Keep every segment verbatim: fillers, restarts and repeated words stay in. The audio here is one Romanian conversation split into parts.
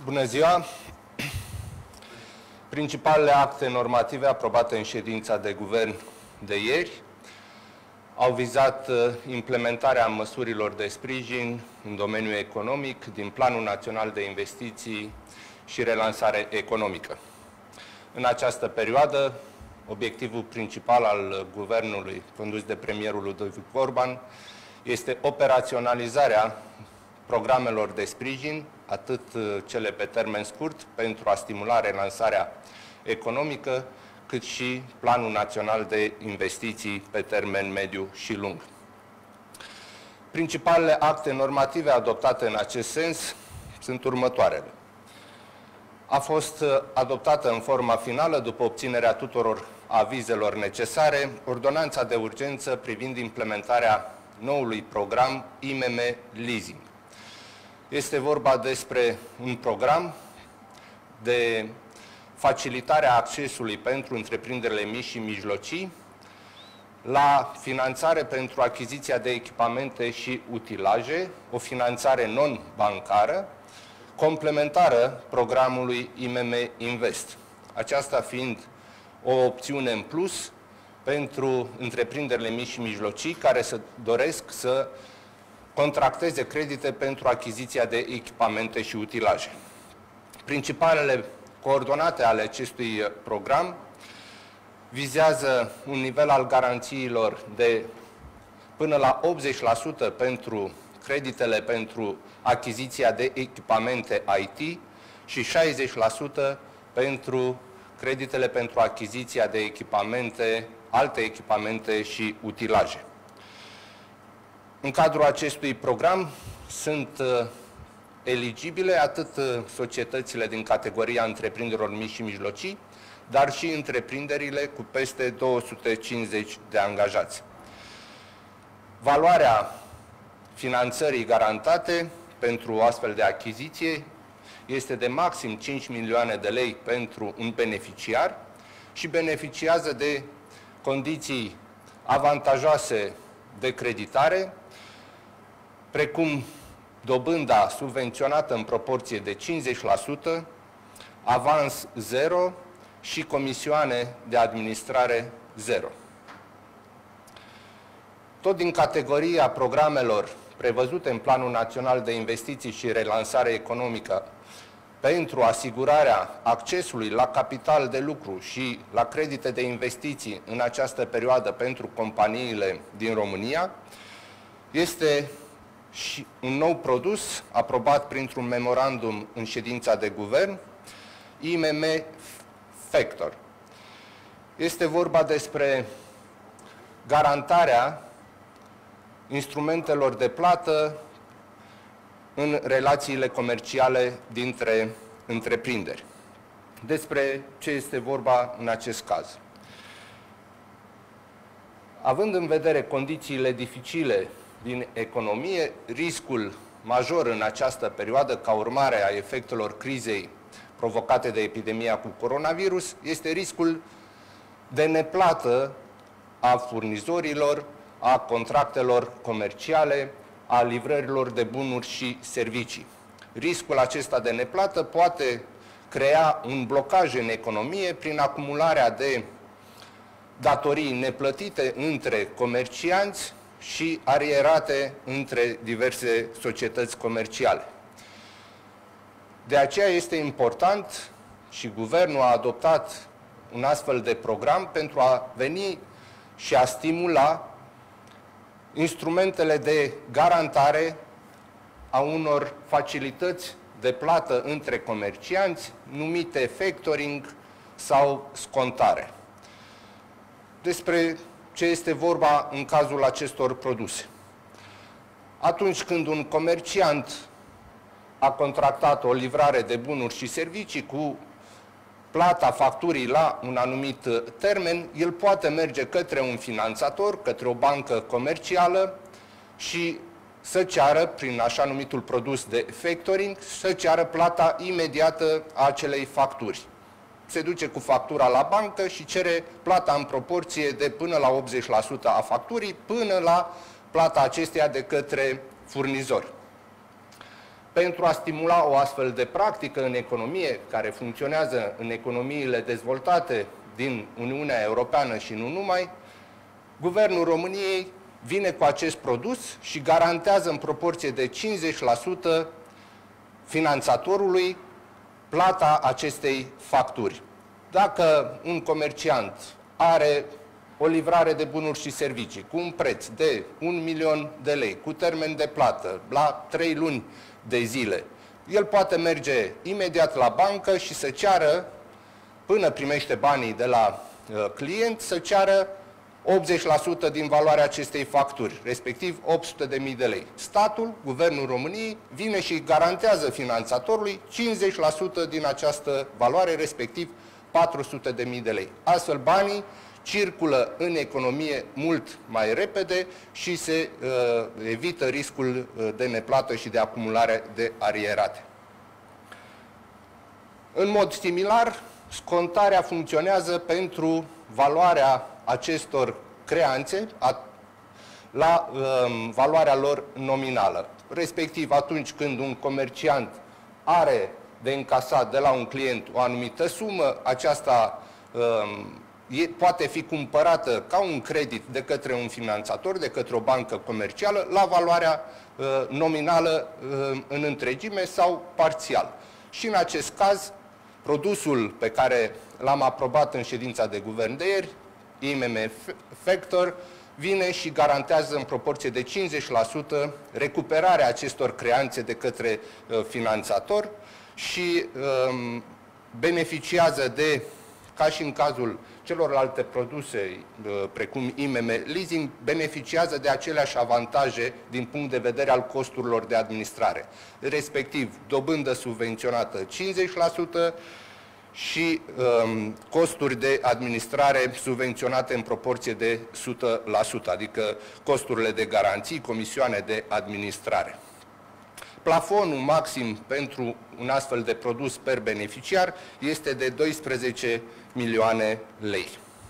Bună ziua! Principalele acte normative aprobate în ședința de guvern de ieri au vizat implementarea măsurilor de sprijin în domeniul economic din Planul Național de Investiții și Relansare Economică. În această perioadă, obiectivul principal al guvernului condus de premierul Ludovic Orban este operaționalizarea programelor de sprijin, atât cele pe termen scurt, pentru a stimula relansarea economică, cât și Planul Național de Investiții pe termen mediu și lung. Principalele acte normative adoptate în acest sens sunt următoarele. A fost adoptată în forma finală, după obținerea tuturor avizelor necesare, ordonanța de urgență privind implementarea noului program I M M Leasing. Este vorba despre un program de facilitare a accesului pentru întreprinderile mici și mijlocii la finanțare pentru achiziția de echipamente și utilaje, o finanțare non-bancară, complementară programului I M M Invest. Aceasta fiind o opțiune în plus pentru întreprinderile mici și mijlocii care se doresc să contracteze credite pentru achiziția de echipamente și utilaje. Principalele coordonate ale acestui program vizează un nivel al garanțiilor de până la optzeci la sută pentru creditele pentru achiziția de echipamente I T și șaizeci la sută pentru creditele pentru achiziția de echipamente, alte echipamente și utilaje. În cadrul acestui program sunt uh, eligibile atât uh, societățile din categoria întreprinderilor mici și mijlocii, dar și întreprinderile cu peste două sute cincizeci de angajați. Valoarea finanțării garantate pentru o astfel de achiziție este de maxim cinci milioane de lei pentru un beneficiar și beneficiază de condiții avantajoase de creditare, precum dobânda subvenționată în proporție de cincizeci la sută, avans zero și comisioane de administrare zero. Tot din categoria programelor prevăzute în Planul Național de Investiții și Relansare Economică pentru asigurarea accesului la capital de lucru și la credite de investiții în această perioadă pentru companiile din România, este și un nou produs aprobat printr-un memorandum în ședința de guvern, I M M Factor. Este vorba despre garantarea instrumentelor de plată în relațiile comerciale dintre întreprinderi. Despre ce este vorba în acest caz? Având în vedere condițiile dificile din economie, riscul major în această perioadă, ca urmare a efectelor crizei provocate de epidemia cu coronavirus, este riscul de neplată a furnizorilor, a contractelor comerciale, a livrărilor de bunuri și servicii. Riscul acesta de neplată poate crea un blocaj în economie prin acumularea de datorii neplătite între comercianți și arierate între diverse societăți comerciale. De aceea este important și guvernul a adoptat un astfel de program pentru a veni și a stimula instrumentele de garantare a unor facilități de plată între comercianți, numite factoring sau scontare. Despre ce este vorba în cazul acestor produse? Atunci când un comerciant a contractat o livrare de bunuri și servicii cu plata facturii la un anumit termen, el poate merge către un finanțator, către o bancă comercială și să ceară, prin așa numitul produs de factoring, să ceară plata imediată a acelei facturi. Se duce cu factura la bancă și cere plata în proporție de până la optzeci la sută a facturii, până la plata acesteia de către furnizor. pentru a stimula o astfel de practică în economie, care funcționează în economiile dezvoltate din Uniunea Europeană și nu numai, Guvernul României vine cu acest produs și garantează în proporție de cincizeci la sută finanțatorului plata acestei facturi. Dacă un comerciant are o livrare de bunuri și servicii cu un preț de un milion de lei, cu termen de plată la trei luni de zile, el poate merge imediat la bancă și să ceară, până primește banii de la uh, client, să ceară optzeci la sută din valoarea acestei facturi, respectiv opt sute de mii de lei. Statul, Guvernul României, vine și garantează finanțatorului cincizeci la sută din această valoare, respectiv patru sute de mii de lei. Astfel, banii circulă în economie mult mai repede și se uh, evită riscul de neplată și de acumulare de arierate. În mod similar, scontarea funcționează pentru valoarea acestor creanțe a, la um, valoarea lor nominală. Respectiv, atunci când un comerciant are de încasat de la un client o anumită sumă, aceasta um, e, poate fi cumpărată ca un credit de către un finanțator, de către o bancă comercială, la valoarea uh, nominală uh, în întregime sau parțial. Și în acest caz, produsul pe care l-am aprobat în ședința de guvern de ieri, I M M Factor, vine și garantează în proporție de cincizeci la sută recuperarea acestor creanțe de către uh, finanțator și um, beneficiază de, ca și în cazul celorlalte produse, uh, precum I M M Leasing, beneficiază de aceleași avantaje din punct de vedere al costurilor de administrare, respectiv dobândă subvenționată cincizeci la sută, și um, costuri de administrare subvenționate în proporție de o sută la sută, adică costurile de garanții, comisioane de administrare. Plafonul maxim pentru un astfel de produs per beneficiar este de doisprezece milioane lei.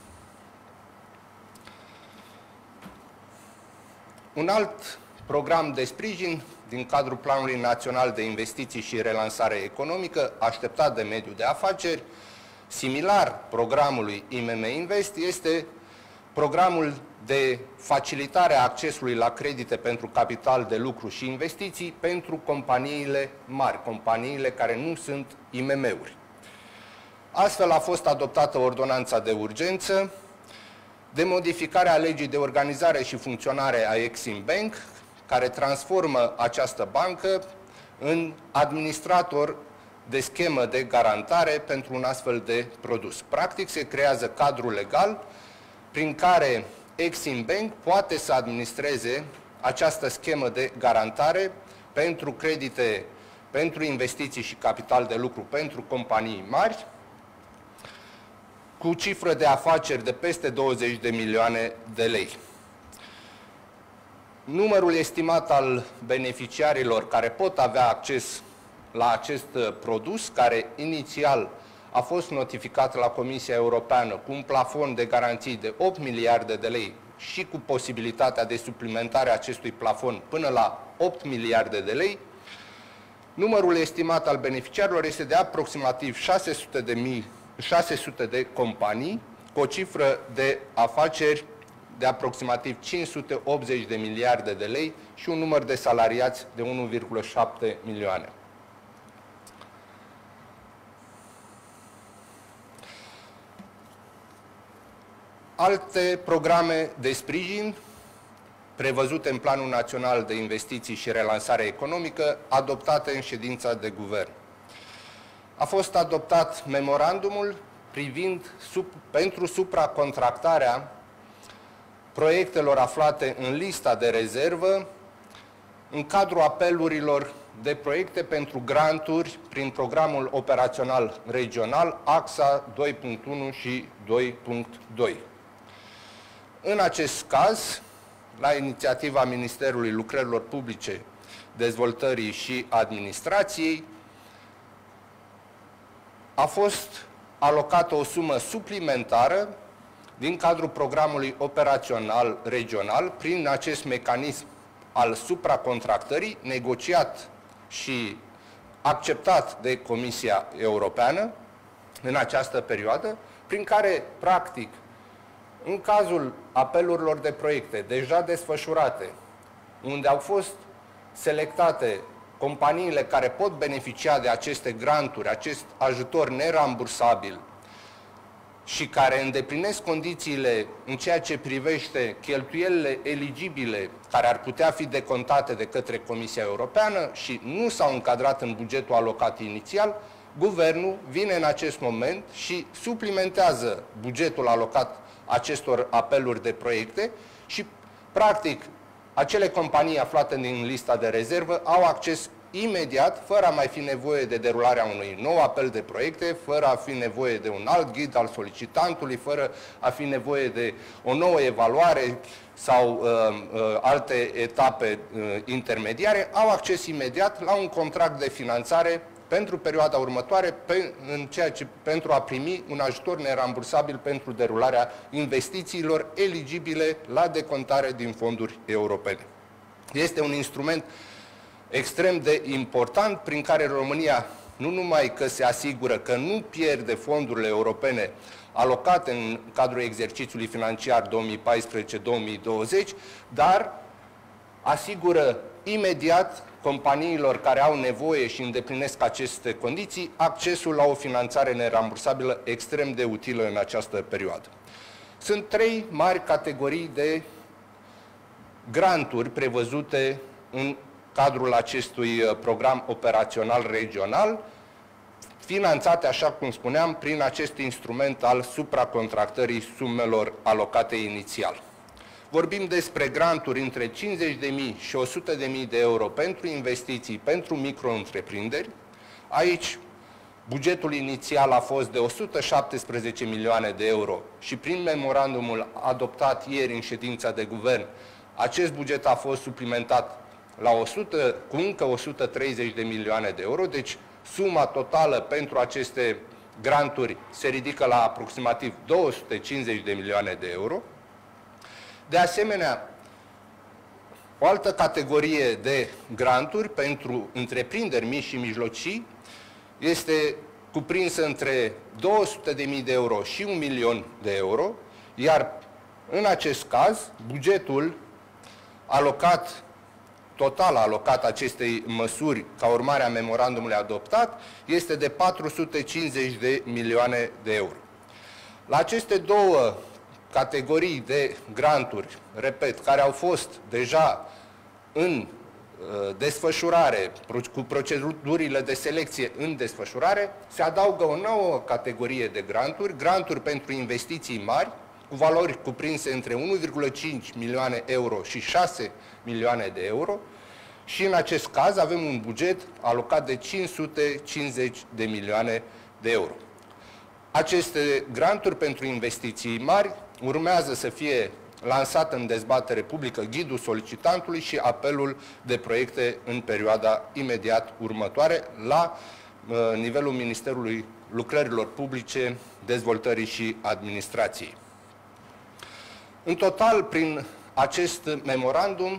Un alt program de sprijin din cadrul Planului Național de Investiții și Relansare Economică, așteptat de mediul de afaceri, similar programului I M M Invest, este programul de facilitare a accesului la credite pentru capital de lucru și investiții pentru companiile mari, companiile care nu sunt I M M-uri. Astfel a fost adoptată ordonanța de urgență de modificare a legii de organizare și funcționare a Exim Bank, care transformă această bancă în administrator de schemă de garantare pentru un astfel de produs. Practic, se creează cadrul legal prin care Exim Bank poate să administreze această schemă de garantare pentru credite, pentru investiții și capital de lucru pentru companii mari, cu cifră de afaceri de peste douăzeci de milioane de lei. Numărul estimat al beneficiarilor care pot avea acces la acest produs, care inițial a fost notificat la Comisia Europeană cu un plafon de garanții de opt miliarde de lei și cu posibilitatea de suplimentare a acestui plafon până la opt miliarde de lei, numărul estimat al beneficiarilor este de aproximativ șase sute de mii, șase sute de companii, cu o cifră de afaceri de aproximativ cinci sute optzeci de miliarde de lei și un număr de salariați de unu virgulă șapte milioane. Alte programe de sprijin prevăzute în Planul Național de Investiții și Relansare Economică, adoptate în ședința de guvern. A fost adoptat memorandumul privind sub, pentru supracontractarea proiectelor aflate în lista de rezervă în cadrul apelurilor de proiecte pentru granturi prin programul operațional regional A X A doi punct unu și doi punct doi. În acest caz, la inițiativa Ministerului Lucrărilor Publice, Dezvoltării și Administrației, a fost alocată o sumă suplimentară din cadrul programului operațional regional, prin acest mecanism al supracontractării, negociat și acceptat de Comisia Europeană în această perioadă, prin care, practic, în cazul apelurilor de proiecte deja desfășurate, unde au fost selectate companiile care pot beneficia de aceste granturi, acest ajutor nerambursabil și care îndeplinesc condițiile în ceea ce privește cheltuielile eligibile care ar putea fi decontate de către Comisia Europeană și nu s-au încadrat în bugetul alocat inițial, Guvernul vine în acest moment și suplimentează bugetul alocat acestor apeluri de proiecte și, practic, acele companii aflate din lista de rezervă au acces imediat, fără a mai fi nevoie de derularea unui nou apel de proiecte, fără a fi nevoie de un alt ghid al solicitantului, fără a fi nevoie de o nouă evaluare sau uh, uh, alte etape uh, intermediare, au acces imediat la un contract de finanțare pentru perioada următoare, pe, în ceea ce, pentru a primi un ajutor nerambursabil pentru derularea investițiilor eligibile la decontare din fonduri europene. Este un instrument extrem de important prin care România nu numai că se asigură că nu pierde fondurile europene alocate în cadrul exercițiului financiar două mii paisprezece două mii douăzeci, dar asigură imediat companiilor care au nevoie și îndeplinesc aceste condiții accesul la o finanțare nerambursabilă extrem de utilă în această perioadă. Sunt trei mari categorii de granturi prevăzute în cadrul acestui program operațional regional, finanțate, așa cum spuneam, prin acest instrument al supracontractării sumelor alocate inițial. Vorbim despre granturi între cincizeci de mii și o sută de mii de euro pentru investiții pentru micro-întreprinderi. Aici, bugetul inițial a fost de o sută șaptesprezece milioane de euro și prin memorandumul adoptat ieri în ședința de guvern, acest buget a fost suplimentat la o sută, cu încă o sută treizeci de milioane de euro, deci suma totală pentru aceste granturi se ridică la aproximativ două sute cincizeci de milioane de euro. De asemenea, o altă categorie de granturi pentru întreprinderi mici și mijlocii este cuprinsă între două sute de mii de euro și un milion de euro, iar în acest caz, bugetul alocat, total alocat acestei măsuri ca urmare a memorandumului adoptat, este de patru sute cincizeci de milioane de euro. La aceste două categorii de granturi, repet, care au fost deja în uh, desfășurare, cu procedurile de selecție în desfășurare, se adaugă o nouă categorie de granturi, granturi pentru investiții mari, cu valori cuprinse între unu virgulă cinci milioane euro și șase milioane de euro, și în acest caz avem un buget alocat de cinci sute cincizeci de milioane de euro. Aceste granturi pentru investiții mari urmează să fie lansat în dezbatere publică ghidul solicitantului și apelul de proiecte în perioada imediat următoare la uh, nivelul Ministerului Lucrărilor Publice, Dezvoltării și Administrației. În total, prin acest memorandum,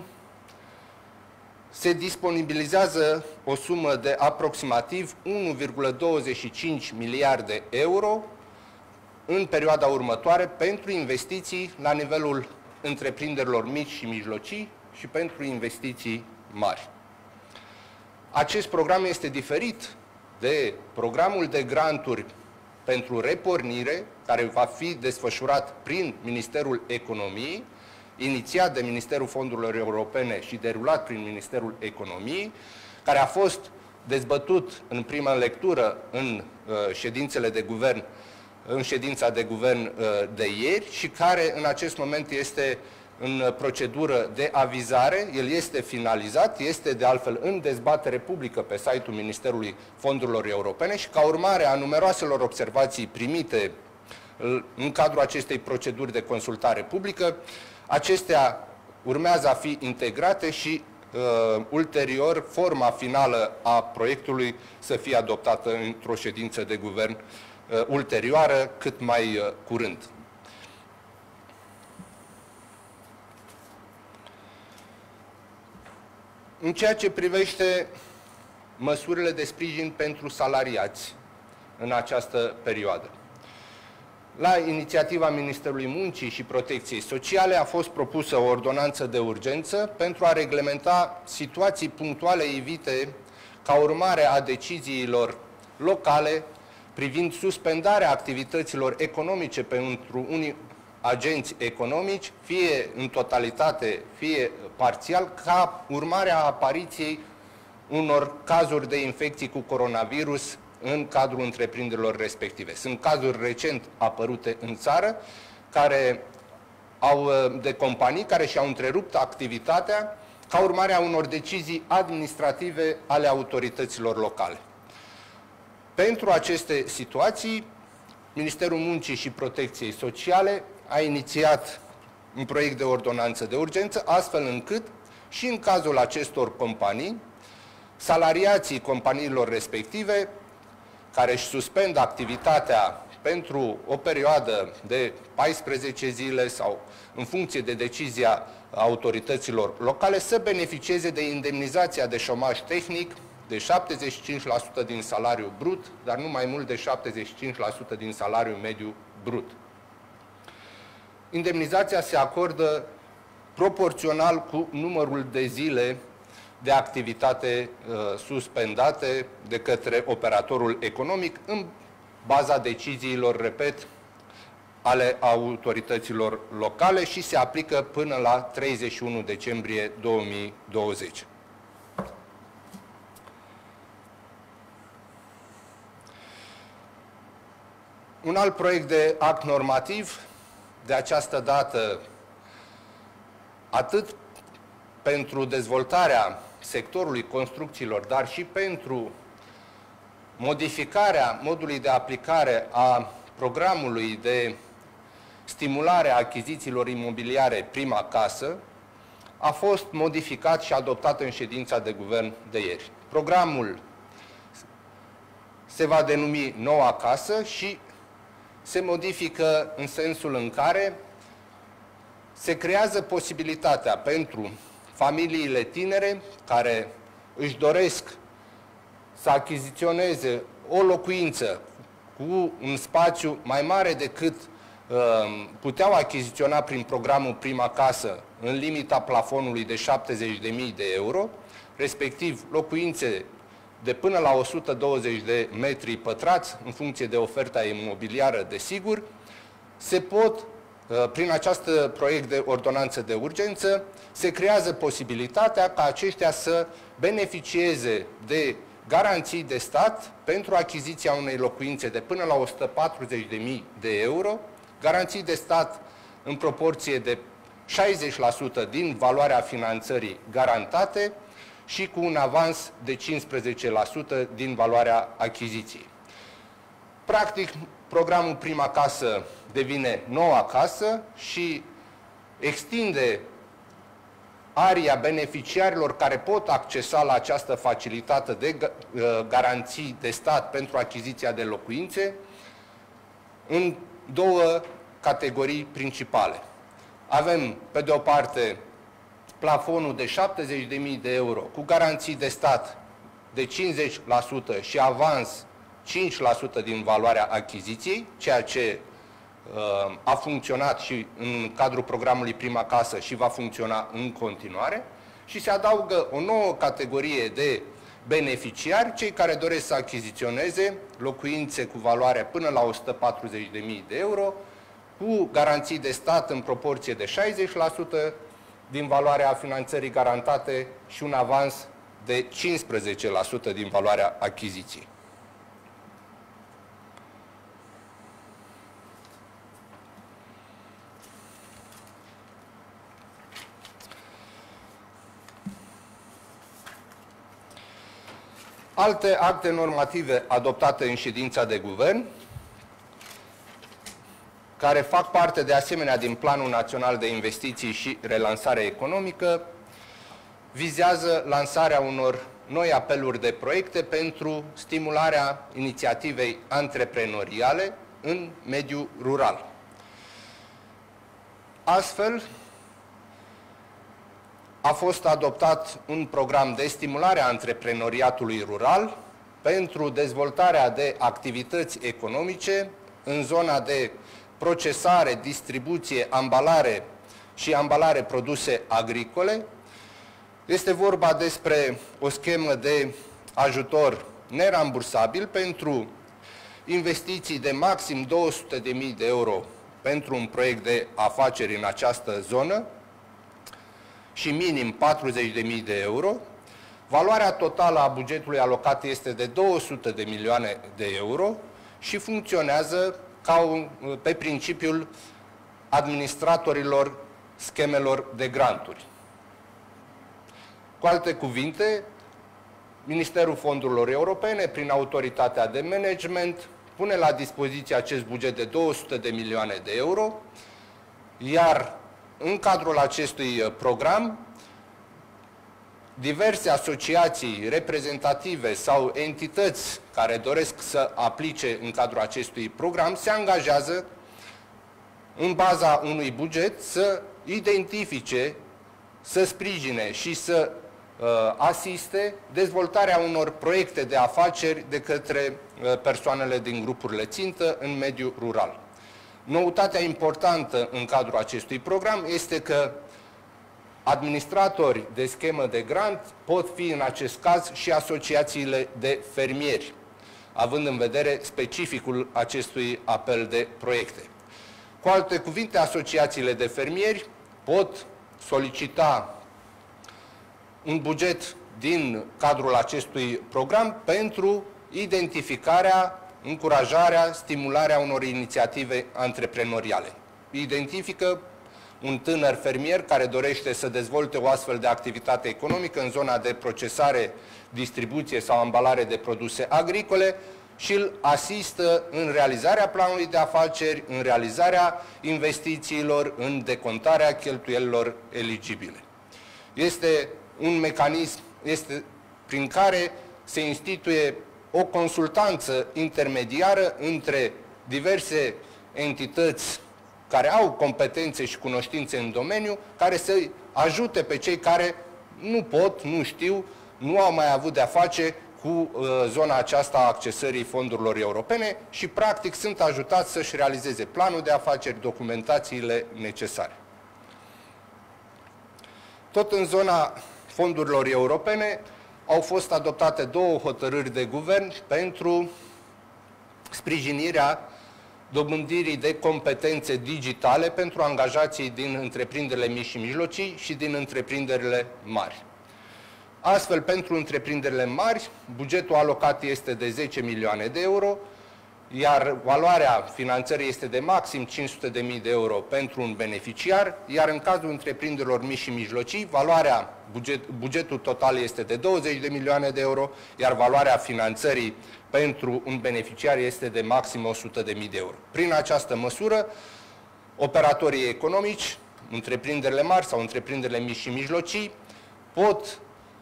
se disponibilizează o sumă de aproximativ unu virgulă douăzeci și cinci miliarde euro în perioada următoare pentru investiții la nivelul întreprinderilor mici și mijlocii și pentru investiții mari. Acest program este diferit de programul de granturi pentru repornire, care va fi desfășurat prin Ministerul Economiei, inițiat de Ministerul Fondurilor Europene și derulat prin Ministerul Economiei, care a fost dezbătut în prima lectură în uh, ședințele de guvern, în ședința de guvern uh, de ieri și care în acest moment este în procedură de avizare. El este finalizat, este de altfel în dezbatere publică pe site-ul Ministerului Fondurilor Europene și ca urmare a numeroaselor observații primite în cadrul acestei proceduri de consultare publică, acestea urmează a fi integrate și uh, ulterior forma finală a proiectului să fie adoptată într-o ședință de guvern uh, ulterioară, cât mai uh, curând. În ceea ce privește măsurile de sprijin pentru salariați în această perioadă. La inițiativa Ministerului Muncii și Protecției Sociale a fost propusă o ordonanță de urgență pentru a reglementa situații punctuale evite ca urmare a deciziilor locale privind suspendarea activităților economice pentru unii agenți economici, fie în totalitate, fie parțial, ca urmare a apariției unor cazuri de infecții cu coronavirus în cadrul întreprinderilor respective. Sunt cazuri recent apărute în țară care au, de companii care și-au întrerupt activitatea ca urmare a unor decizii administrative ale autorităților locale. Pentru aceste situații, Ministerul Muncii și Protecției Sociale a inițiat un proiect de ordonanță de urgență, astfel încât și în cazul acestor companii, salariații companiilor respective, care își suspendă activitatea pentru o perioadă de paisprezece zile sau în funcție de decizia autorităților locale, să beneficieze de indemnizația de șomaj tehnic de șaptezeci și cinci la sută din salariul brut, dar nu mai mult de șaptezeci și cinci la sută din salariul mediu brut. Indemnizația se acordă proporțional cu numărul de zile de activitate uh, suspendate de către operatorul economic în baza deciziilor, repet, ale autorităților locale și se aplică până la treizeci și unu decembrie două mii douăzeci. Un alt proiect de act normativ, de această dată atât pentru dezvoltarea sectorului construcțiilor, dar și pentru modificarea modului de aplicare a programului de stimulare a achizițiilor imobiliare Prima Casă, a fost modificat și adoptat în ședința de guvern de ieri. Programul se va denumi Noua Casă și se modifică în sensul în care se creează posibilitatea pentru familiile tinere care își doresc să achiziționeze o locuință cu un spațiu mai mare decât uh, puteau achiziționa prin programul Prima Casă în limita plafonului de șaptezeci de mii de euro, respectiv locuințe de până la o sută douăzeci de metri pătrați, în funcție de oferta imobiliară, desigur, se pot, prin acest proiect de ordonanță de urgență, se creează posibilitatea ca aceștia să beneficieze de garanții de stat pentru achiziția unei locuințe de până la o sută patruzeci de mii de euro, garanții de stat în proporție de șaizeci la sută din valoarea finanțării garantate și cu un avans de cincisprezece la sută din valoarea achiziției. Practic, programul Prima Casă devine Noua Casă și extinde aria beneficiarilor care pot accesa la această facilitate de garanții de stat pentru achiziția de locuințe în două categorii principale. Avem, pe de o parte, plafonul de șaptezeci de mii de euro cu garanții de stat de cincizeci la sută și avans cinci la sută din valoarea achiziției, ceea ce uh, a funcționat și în cadrul programului Prima Casă și va funcționa în continuare, și se adaugă o nouă categorie de beneficiari, cei care doresc să achiziționeze locuințe cu valoare până la o sută patruzeci de mii de euro, cu garanții de stat în proporție de șaizeci la sută din valoarea finanțării garantate și un avans de cincisprezece la sută din valoarea achiziției. Alte acte normative adoptate în ședința de guvern, care fac parte de asemenea din Planul Național de Investiții și Relansare Economică, vizează lansarea unor noi apeluri de proiecte pentru stimularea inițiativei antreprenoriale în mediul rural. Astfel, a fost adoptat un program de stimulare a antreprenoriatului rural pentru dezvoltarea de activități economice în zona de procesare, distribuție, ambalare și ambalare produse agricole. Este vorba despre o schemă de ajutor nerambursabil pentru investiții de maxim două sute de mii de euro pentru un proiect de afaceri în această zonă și minim patruzeci de mii de euro. Valoarea totală a bugetului alocat este de două sute de milioane de euro și funcționează ca un, pe principiul administratorilor schemelor de granturi. Cu alte cuvinte, Ministerul Fondurilor Europene, prin autoritatea de management, pune la dispoziție acest buget de două sute de milioane de euro, iar în cadrul acestui program, diverse asociații reprezentative sau entități care doresc să aplice în cadrul acestui program se angajează în baza unui buget să identifice, să sprijine și să uh, asiste dezvoltarea unor proiecte de afaceri de către uh, persoanele din grupurile țintă în mediul rural. Noutatea importantă în cadrul acestui program este că administratori de schemă de grant pot fi în acest caz și asociațiile de fermieri, având în vedere specificul acestui apel de proiecte. Cu alte cuvinte, asociațiile de fermieri pot solicita un buget din cadrul acestui program pentru identificarea, încurajarea, stimularea unor inițiative antreprenoriale. Identifică un tânăr fermier care dorește să dezvolte o astfel de activitate economică în zona de procesare, distribuție sau ambalare de produse agricole și îl asistă în realizarea planului de afaceri, în realizarea investițiilor, în decontarea cheltuielilor eligibile. Este un mecanism este, prin care se instituie o consultanță intermediară între diverse entități care au competențe și cunoștințe în domeniu, care să ajute pe cei care nu pot, nu știu, nu au mai avut de-a face cu uh, zona aceasta a accesării fondurilor europene și, practic, sunt ajutați să-și realizeze planul de afaceri, documentațiile necesare. Tot în zona fondurilor europene au fost adoptate două hotărâri de guvern pentru sprijinirea dobândirii de competențe digitale pentru angajații din întreprinderile mici și mijlocii și din întreprinderile mari. Astfel, pentru întreprinderile mari, bugetul alocat este de zece milioane de euro, iar valoarea finanțării este de maxim cinci sute de mii de euro pentru un beneficiar, iar în cazul întreprinderilor mici și mijlocii, valoarea, buget, bugetul total este de douăzeci de milioane de euro, iar valoarea finanțării pentru un beneficiar este de maxim o sută de mii de euro. Prin această măsură, operatorii economici, întreprinderile mari sau întreprinderile mici și mijlocii, pot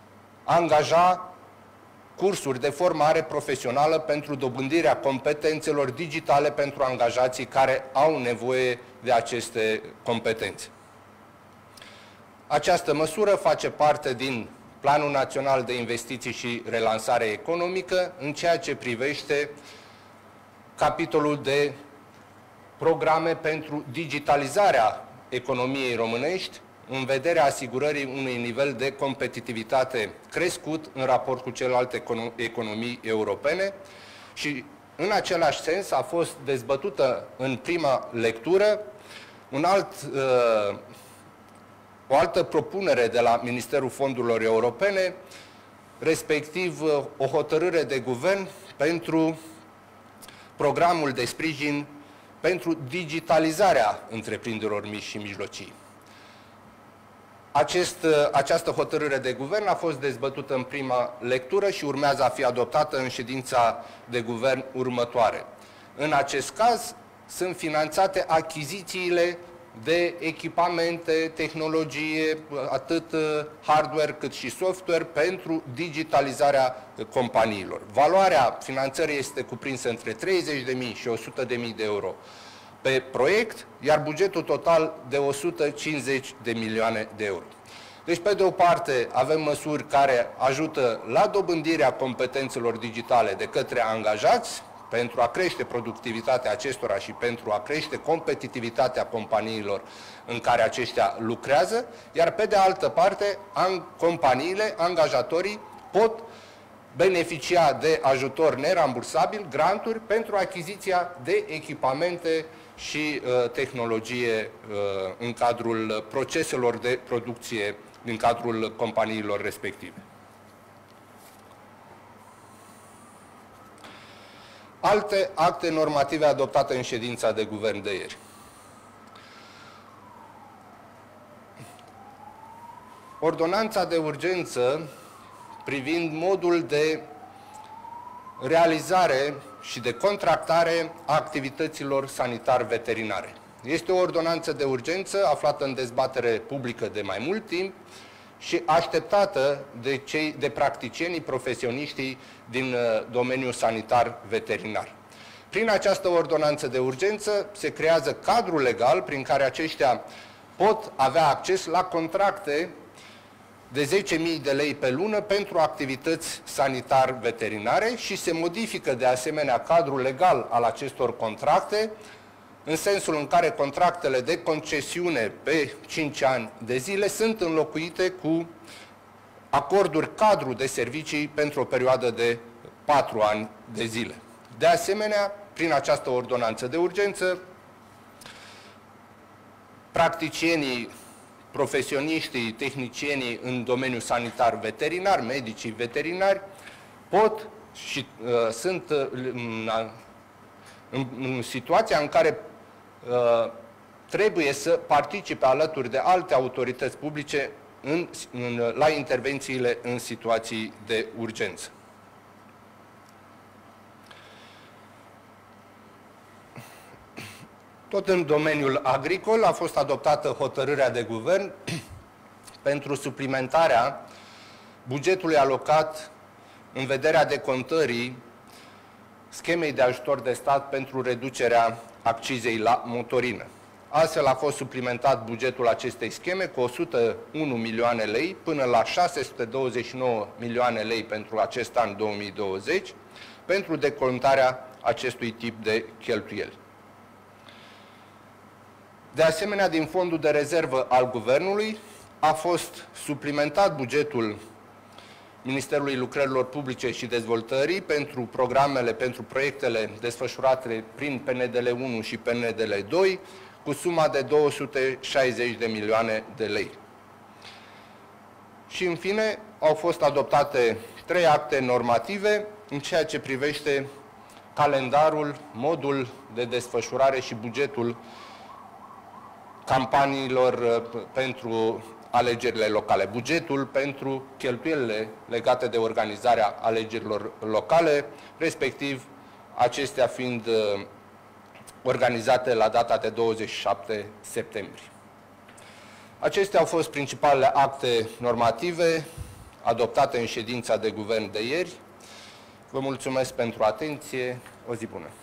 angaja cursuri de formare profesională pentru dobândirea competențelor digitale pentru angajații care au nevoie de aceste competențe. Această măsură face parte din Planul Național de Investiții și Relansare Economică în ceea ce privește capitolul de programe pentru digitalizarea economiei românești în vederea asigurării unui nivel de competitivitate crescut în raport cu celelalte economii europene și în același sens a fost dezbătută în prima lectură un alt, uh, o altă propunere de la Ministerul Fondurilor Europene, respectiv uh, o hotărâre de guvern pentru programul de sprijin pentru digitalizarea întreprinderilor mici și mijlocii. Acest, această hotărâre de guvern a fost dezbătută în prima lectură și urmează a fi adoptată în ședința de guvern următoare. În acest caz sunt finanțate achizițiile de echipamente, tehnologie, atât hardware cât și software pentru digitalizarea companiilor. Valoarea finanțării este cuprinsă între treizeci de mii și o sută de mii de euro pe proiect, iar bugetul total de o sută cincizeci de milioane de euro. Deci, pe de o parte, avem măsuri care ajută la dobândirea competențelor digitale de către angajați, pentru a crește productivitatea acestora și pentru a crește competitivitatea companiilor în care aceștia lucrează, iar pe de altă parte, companiile, angajatorii pot beneficia de ajutor nerambursabil, granturi, pentru achiziția de echipamente și uh, tehnologie uh, în cadrul proceselor de producție din cadrul companiilor respective. Alte acte normative adoptate în ședința de guvern de ieri. Ordonanța de urgență privind modul de realizare și de contractare a activităților sanitar-veterinare. Este o ordonanță de urgență aflată în dezbatere publică de mai mult timp și așteptată de, cei, de practicienii, profesioniștii din domeniul sanitar-veterinar. Prin această ordonanță de urgență se creează cadrul legal prin care aceștia pot avea acces la contracte de zece mii de lei pe lună pentru activități sanitar-veterinare și se modifică de asemenea cadrul legal al acestor contracte în sensul în care contractele de concesiune pe cinci ani de zile sunt înlocuite cu acorduri cadru de servicii pentru o perioadă de patru ani de zile. De asemenea, prin această ordonanță de urgență, practicienii, profesioniștii, tehnicienii în domeniul sanitar-veterinar, medicii veterinari, pot și uh, sunt uh, în, în, în situația în care uh, trebuie să participe alături de alte autorități publice în, în, la intervențiile în situații de urgență. Tot în domeniul agricol a fost adoptată hotărârea de guvern pentru suplimentarea bugetului alocat în vederea decontării schemei de ajutor de stat pentru reducerea accizei la motorină. Astfel a fost suplimentat bugetul acestei scheme cu o sută unu milioane lei până la șase sute douăzeci și nouă milioane lei pentru acest an două mii douăzeci pentru decontarea acestui tip de cheltuieli. De asemenea, din fondul de rezervă al Guvernului a fost suplimentat bugetul Ministerului Lucrărilor Publice și Dezvoltării pentru programele, pentru proiectele desfășurate prin P N D L unu și P N D L doi cu suma de două sute șaizeci de milioane de lei. Și, în fine, au fost adoptate trei acte normative în ceea ce privește calendarul, modul de desfășurare și bugetul campaniilor pentru alegerile locale, bugetul pentru cheltuielile legate de organizarea alegerilor locale, respectiv acestea fiind organizate la data de douăzeci și șapte septembrie. Acestea au fost principalele acte normative adoptate în ședința de guvern de ieri. Vă mulțumesc pentru atenție. O zi bună!